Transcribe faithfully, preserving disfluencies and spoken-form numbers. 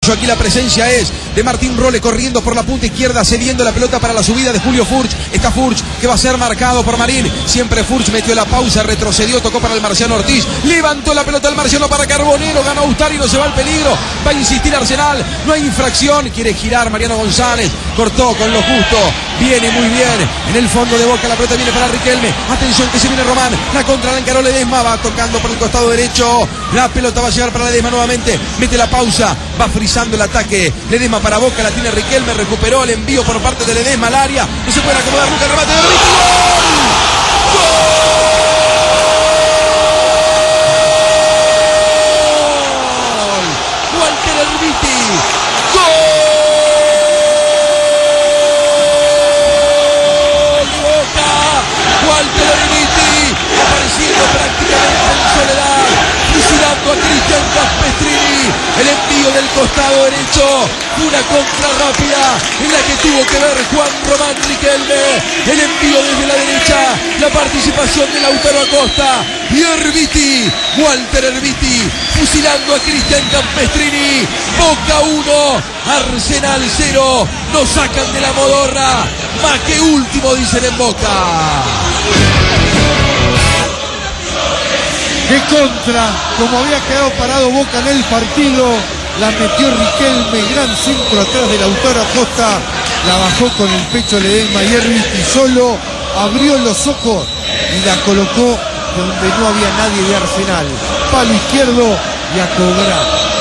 Aquí la presencia es de Martín Rolle corriendo por la punta izquierda, cediendo la pelota para la subida de Julio Furch. Está Furch que va a ser marcado por Marín. Siempre Furch metió la pausa, retrocedió, tocó para el Marciano Ortiz. Levantó la pelota el Marciano para Carbonero. Ganó Austari, no se va al peligro. Va a insistir Arsenal. No hay infracción. Quiere girar Mariano González. Cortó con lo justo. Viene muy bien. En el fondo de Boca la pelota viene para Riquelme. Atención que se viene Román. La contra la encaró Ledesma. Va tocando por el costado derecho. La pelota va a llegar para Ledesma nuevamente. Mete la pausa. Va frizando el ataque. Ledesma para Boca. La tiene Riquelme. Recuperó el envío por parte de Ledesma al área. No se puede acomodar nunca el remate de Riquelme. ¡Gol! ¡Gol! Walter Erviti. ¡Gol! Walter Erviti apareciendo prácticamente en soledad, fusilando a Cristian Campestrini. El envío del costado derecho, una contra rápida en la que tuvo que ver Juan Román Riquelme. El envío desde la derecha, la participación de Lautaro Acosta y Erviti, Walter Erviti, fusilando a Cristian Campestrini. Boca uno, Arsenal cero. Nos sacan de la modorra. Más que último, dicen en Boca. De contra, como había quedado parado Boca en el partido, la metió Riquelme, gran centro atrás de Lautaro Acosta, la bajó con el pecho Ledesma y Erviti solo abrió los ojos y la colocó donde no había nadie de Arsenal, palo izquierdo y a cobrar.